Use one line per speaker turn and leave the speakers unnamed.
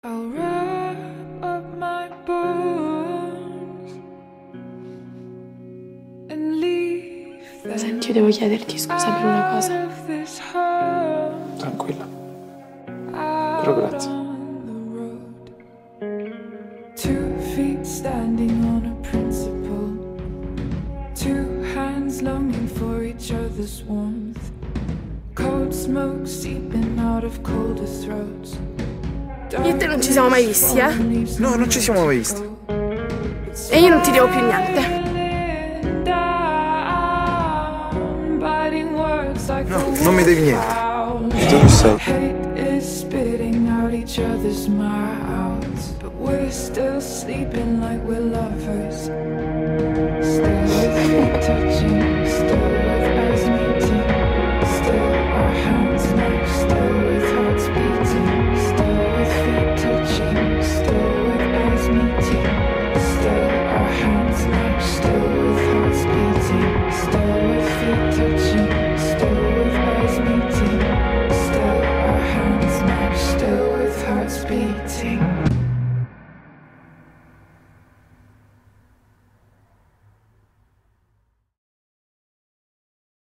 I'll wrap up my bones and leave them.
Senti, io devo chiederti scusa per una cosa.
Tranquilla. Però grazie.
2 feet standing on a principle, 2 hands longing for each other's warmth, cold smoke seeping out of colder throats.
Io e te non ci siamo mai visti, eh?
No, non ci siamo mai visti.
E io non ti devo più niente.
No, non mi devi niente. Dove sei?
We're still sleeping like we're lovers. Still with you touching, still